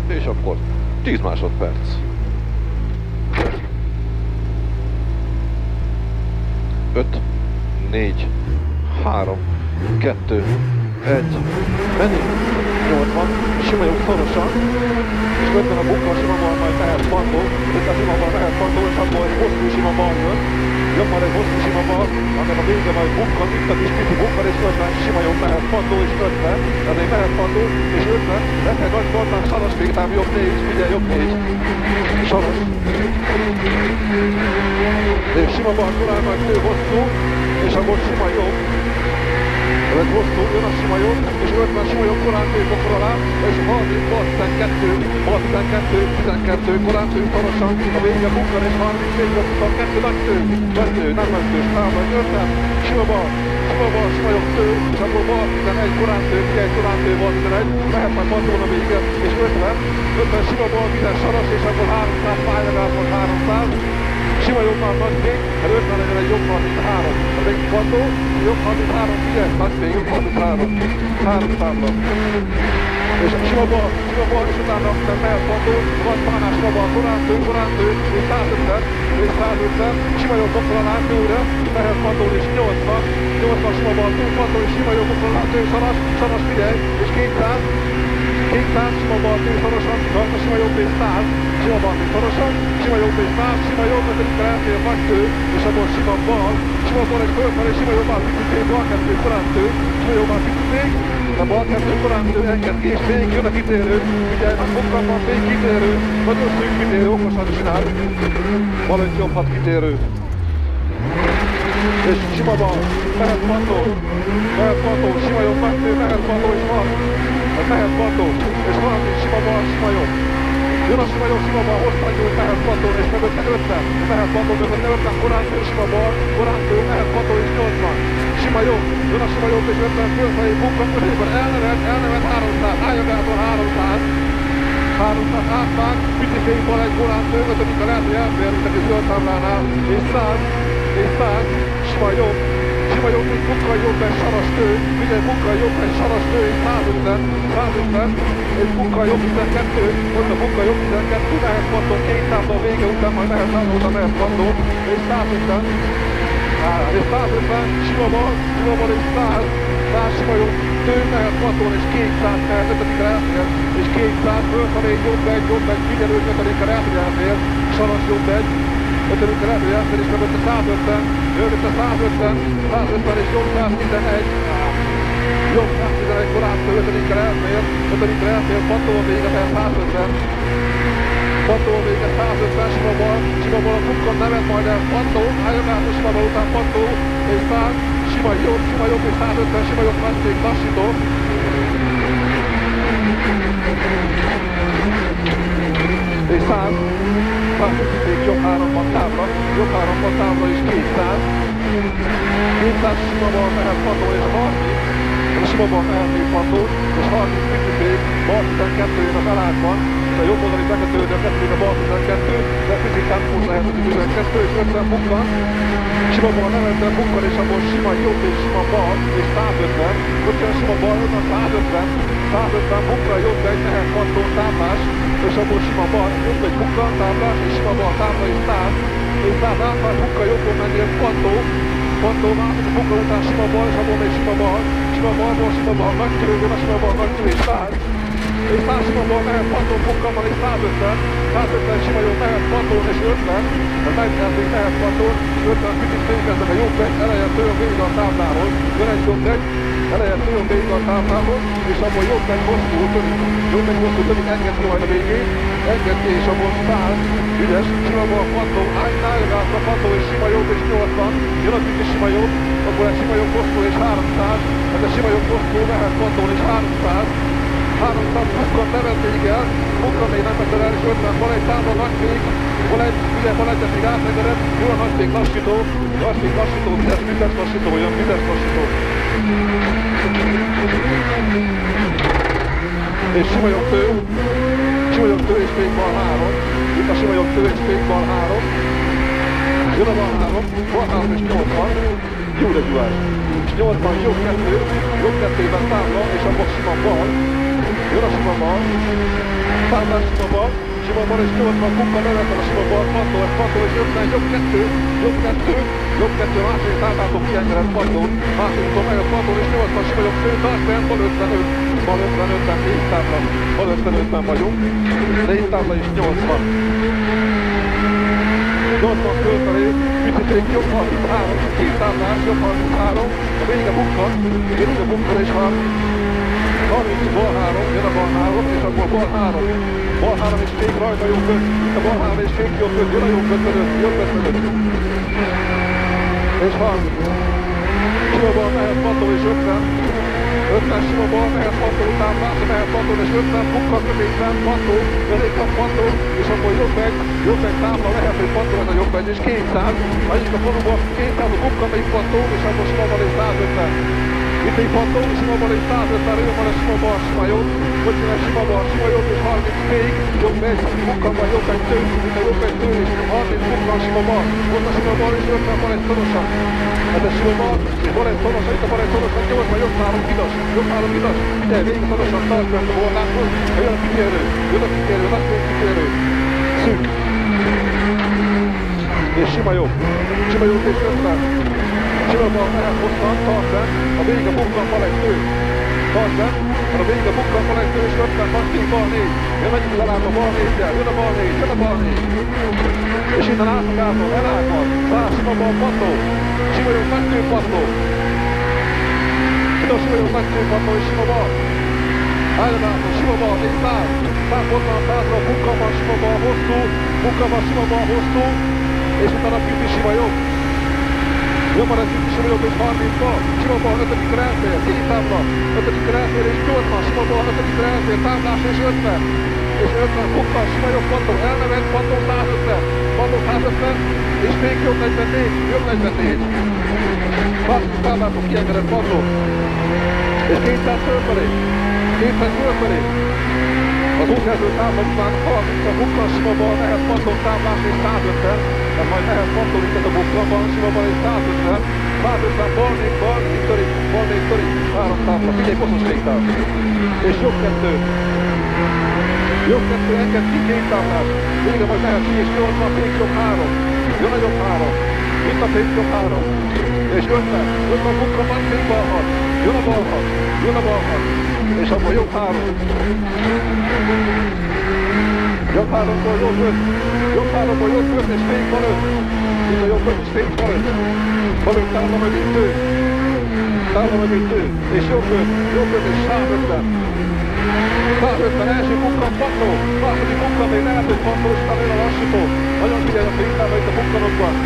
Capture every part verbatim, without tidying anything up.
és akkor tíz másodperc. öt, négy, három, kettő, egy, menni, nyolcvan, sima jobb szorosan, és ötven a bukkal sima bal, majd mehet fantó, ötven sima bal mehet fantó, és akkor egy hosszú sima bal jön, jön majd egy hosszú sima bal, annak a vége majd bukkal, itt a kis pici bukkal, és ötven sima jobb mehet fantó, és ötven, ezért mehet fantó, és ötven, lesz egy nagy kortán, saras végtám, jobb négy, figyelj, jobb négy, saras, és sima bal korán majd nő hosszú, és akkor sima jobb, ez egy hosszú, jön a sima jobb, és ötven sima jobb korán nő bokor alá, és harminc, tizenkettő, tizenkettő, tizenkettő, korán nő szorosan, a vége bukkar, és harminc, végre bukkar, kettő nagy tő, kettő, nem nagy tő, támad, ötven, sima bal, sima bal, sima jobb tő, és akkor bal tizenegy, korán tő, figyelj, korán tő, bal tizenegy, mehet majd fantón a vége, és ötven, ötven sima bal, tízes saras, és akkor háromszáz, fájlegál volt háromszáz, sima jobb már nagy fény, mert ötven legyen egy jobb harminchárom. Az egy fantó, jobb harminchárom, figyelj, nagy fény, jobb harminchárom. három számba. És sima bal, sima bal, és utána nem mehet fantó, van pánás sima bal, korán tő, korán tő, és százötven, és százötven, sima jobb bokron át tőre, mehet fantó, és nyolcvan, nyolcvan sima bal, tő, fantó, és sima jobb bokron át tő, saras, saras, figyelj, és kétszáz, kétszáz, sima bal, tő, szorosan, rajta sima jobb, és száz, sima bal, tő, szorosan, sima jobb, és száz, sima jobb, ötödikre elfér nagy tő, és abból sima bal, sima bal egy fölfelé, sima jobb, már picit, bal kettő, korán tő, sima jobb, már picit, a bal kettő, korán tő, enged ki, és fény, jön a kitérő, ugye a bukkal van fény, kitérő, nagyon szűk kitérő, okosan csinál, bal egy jobb hat kitérő. És sima bal, mehet fantó, mehet fantó, sima jobb, kettő, mehet fantó, és harminc, mehet fantó, és harminc, sima bal, sima jobb. Jön a sima jobb, sima bal, hosszan nyújt, mehet fantó, és mögötte ötven, mehet fantó, mögötte ötven, korán tő, sima bal, korán tő, mehet fantó, és nyolcvan. Sima jobb, jön a sima jobb, és ötven, fölfelé, bukkal, közében, elnevet, elnevet háromszáz, álljagátor háromszáz, háromszáz, hátmány, pici fénybal, egy korán tő, ötödik a lehet, hogy elfér, mint egy zöld táblánál, és száz, és száz, sima jobb, sima jobb, egy bukkal jobb, egy saras tő, figyelj, bukkal jobb, egy saras tő, és százötven, százötven, egy bukkal jobb, tizenkettő, ott a bukkal jobb, tizenkettő, mehet fantó, két számba vége után majd mehet számolta, mehet fantó, és százötven, és százötven, sima bal, sima bal, és száz, száz sima jobb, tő, mehet fantó, és kétszáz, mehet ötödikre elfér, és kétszáz, fölfelé, jobb egy, jobb egy, figyelő, ötödikre elfér, elfér, saras jobb egy, ötödikre elfér, elfér, és mögötte százötven, mögötte százötven, százötven, és jobb száztizenegy, jobb száztizenegy, korán tő, ötödikre elfér, ötödikre elfér, fantó a vége, mert százötven, fantó a vége, százötven, sima bal, sima bal, a bukkon nevet majd el, fantó, álljon át a sima bal után, fantó, és száz, sima jobb, sima jobb, és százötven, sima jobb, nagyfék, lassító, és száz, százötven, jobb háromban tábla, jobb háromban tábla, és kétszáz, kétszáz sima bal mehet fantó, és harminc, a sima bal mehet még fantó, és harminc picit, bal tizenkettő jön a felállásban, a jobb oldali bekötődő, a kettőig a bal tizenkettő, de picit tempós lehet, hogy tizenkettő, és ötven bukkan, sima bal nevetben bukkan, és abból sima jobb, és sima bal, és százötven, ott jön a sima bal, onnan százötven, százötven bukkan, jobb egy, mehet fantó, táblás, és abból sima bal, jobb egy bukkan, táblás, és sima bal, tábla, és száz, és száz átmás bukkan, jobbon menjél, fantó, fantó, másik bukkan után sima bal, és abból még sima bal, sima balból, sima bal, nagy tőlőn, a sima bal, nagy tőlő, és száz, és száz sima bal mehet fantó, bukkan van, és százötven, százötven sima jó mehet fantó, és ötven, a megnyelték mehet fantó, ötven picit fénykeznek a jobb egy, eleje tőlön végig a táblához, jön egy jobb egy, eleje tőlön végig a táblához, és abból jobb egy hosszú, törik, jobb egy hosszú, törik, enged ki majd a végén, enged ki, és abból száz, ügyes, sima bal fantó, álljágász a fantó, és sima jobb, és nyolcvan, jön a kicsi sima jobb, akkor egy sima jobb hosszú, és háromszáz, ez a sima jobb hosszú, mehet fantó, és háromszáz, háromszáz bukkon nevették el, bukkon még nem veszel el, és ötven, van egy tábla nagyfék, van egy, ugye van egyet még átmegered, jön a nagyfék lassító, nagyfék lassító, vizes, vizes lassító, jön vizes lassító. És sima jobb tő, sima jobb tő és fékbal három, itt a sima jobb tő és fékbal három, jön a bal három, bal három és nyolcvan, jó legyúás. És nyolcvan jobb kettő, jobb kettőben tábla, és abban sima bal, jön a sima bal, Táblás sima bal, sima bal és nyolcvan, Kuka levetlen a sima bal, Pattó, Pattó és ötven, jobb kettő, jobb kettő, jobb kettő, második táblától kiengedett Pattó, másodikon meg a Pattó és nyolcvan, sima jobb fő, tart bent, bal ötvenöt, bal ötvenötben, négy tábla, bal ötvenötben vagyunk, négy tábla és nyolcvan. nyolcvan fölfelé, picit jobb harminchárom, két táblás, jobb harminchárom, a vége bukkan, vége bukkan és harminc, harminc, bal három, jön a bal három, és akkor bal három, bal három és fék rajta jobb öt, itt a bal három és fék jobb öt, jön a jobb ötvenöt, jobb ötvenöt, és harminc, sima bal mehet Pattó és ötven, ötven sima bal mehet Pattó táblás, mehet Pattó és ötven, bukkan középen, Pattó, közép a Pattó, és akkor jobb egy, jobb egy tábla lehet, hogy Pattó ez a jobb egy, és kétszáz, megyik a faluba, kétszáz a bukkan még Pattó, és akkor sima bal és százötven. Itt egy Pattó, sima bal és százötven, jön van a sima bal, sima jobb, hogy jön a sima bal, sima jobb és harminc fék, jobb egy, bukkan van jobb egy tő, itt a jobb egy tő, és harminc bukkan sima bal, ott a sima bal és ötven van egy szorosan. Ez a sima bal, és van egy szorosan, itt a van egy szorosan, nyolcvan, jobb három kidas, jobb három kidas, ide végig szorosan tart bent a borlákhoz, jön a kitérő, jön a kitérő, nagy kitérő, szűk. És sima jobb, sima jobb és ötven. Sima bal mehet hosszan, tart bent, a vége bukkan van egy tő, tart bent, a vége bukkan van egy tő, és ötven, van két bal négy, jön megyik lelább a bal négyel, jön a bal négy, jön a bal négy. És innen átmagátom, elágad, száz sima bal Pattó, sima jobb kettő Pattó. Ide a sima jobb kettő Pattó és sima bal. Álljadátom, sima bal, és száz, száz hozzám százra, bukkan van sima bal hosszú, bukkan van sima bal hosszú, és utána piti sima jobb. Jön van egy piti sima jobb és harminc bal, sima bal ötödikre elfér, két tábla, ötödikre elfér és nyolcvan, sima bal ötödikre elfér, táblás és ötven. És ötven bukkan, sima jobb Pattó, elnevet, Pattó százötven, Pattó százötven, és fék jobb negyvennégy, jobb negyvennégy. Második táblától kiengedett Pattó, és kétszáz fölfelé, kétszáz fölfelé. Az utolsó tábla után harminc a bukkan, sima bal mehet Pattó táblás és százötven, tehát majd mehet Pattó itt a bukkanban, sima bal és százötven, százötven bal négy bal, itt törik, bal négy törik, három tábla, figyelj, koszos féktál. És jobb kettő. Jobb kettő, enged ki két táblás, vége majd mehet ki, és nyolcvan, fék jobb három, jön a jobb három, itt a fék jobb három, és ötven, ötven bukkan van, fék bal hat, jön a bal hat, jön a bal hat, és akkor jobb három. Jobb háromból jobb öt, jobb háromból jobb öt, és fék van öt, itt a jobb öt, és fék van öt, van öt tábla mögött ő, tábla mögött ő, és jobb öt, jobb öt, és százötven. százötven első bukkan Pattó, második bukkan még lehet, hogy Pattó, és utána jön a lassító. Nagyon figyelj a féktábla itt a bukkanokban.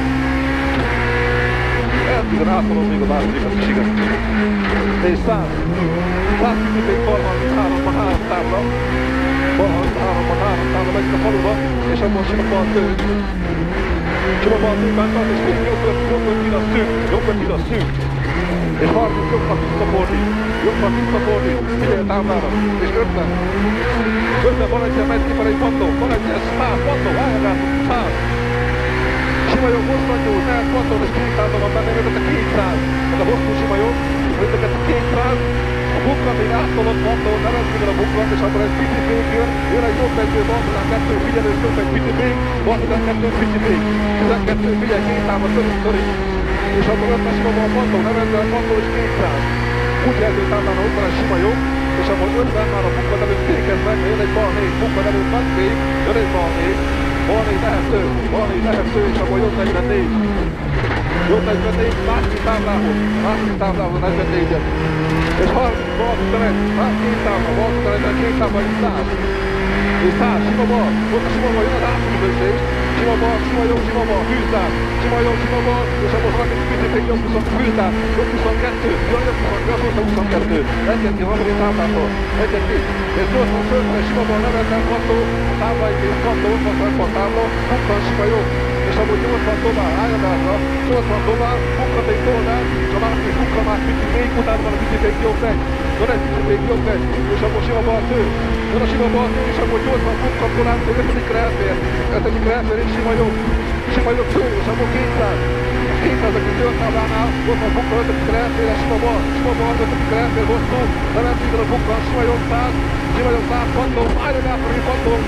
Eltűzön átolom még a másodikat is, igen. És száz. száz még bal harminchárom, három tábla. Bal harminchárom, három tábla megy a faluba, és abban sima bal tő. Sima bal tő bent van, és még jobb öt, jobb öt kilasz szűk, jobb öt kilasz szűk. És harminc jobban visszafordít, jobban visszafordít, figyelj a táblára, és ötven. ötven van egyszer megy kifelé Pattó, van egyszer száz Pattó, álljátok, száz. Sima jobb hosszan nyújt, mehet Pattó, és kétszáz van benne, ez a kétszáz. Ez a hosszú sima jobb, ez a kétszáz. A bukkan még átolott Pattó, nevezd a bukkan, és akkor egy pici fék jön, jön egy jobb egyő, bal után kettő, figyelő, jobb egy pici fék, bal után kettő, pici fék. tizenkettő, figyelj, két támad, törik, törik. És akkor ötven sima bal Pattó, nevezd a Pattó, és kétszáz. Úgy jelző táblán ott van egy sima jobb, és akkor ötven már a bukkan előtt fékeznek, jön egy bal négy, bukkan előtt nagy fék, jön egy bal négy, bal négy lehető, bal négy lehető, és akkor jobb negyvennégy. Jobb negyvennégy, második táblához, második táblához negyvennégyet. És harminc bal után egy, két tábla, bal után egy, két tábla, és száz. És száz, sima bal, ott a sima bal, jön az átkülönbözés. Sima bal, sima jobb, sima bal, hűztál. Sima jobb, sima bal, és akkor harminc picit, jobb húsz, hűztál. Jobb huszonkettő, jön jobb huszonkettő. Egyet ki harmadik táblától, egyet ki. És nyolcvan fölfele sima bal, nevezzen Pattó, tábláig és Pattó, ott van szakban tábla, bukkan sima jobb. És akkor nyolcvan dobál, álljadátra, nyolcvan dobál, bukkan még toldál, és a másik bukkan már pici fék, utána van a pici fék jobb egy. Jön egy pici fék jobb egy, és akkor sima bal tő. Jön a sima bal tő, és akkor nyolcvan bukkan tovább, hogy ötödikre elfér. ötödikre elfér, és sima jobb. Sima jobb tő, és akkor kétszáz. kétszáz, aki zöld táblánál, ott van bukkan ötödikre elfér, sima bal. Sima bal ötödikre elfér hosszú, de nem figyel a bukkan, sima jobb száz. Sima jobb száz, Pattó, álljadátra, Pattó,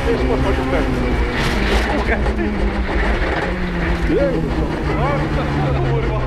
és most vagyunk benne. Jézusom! Azt a kurva!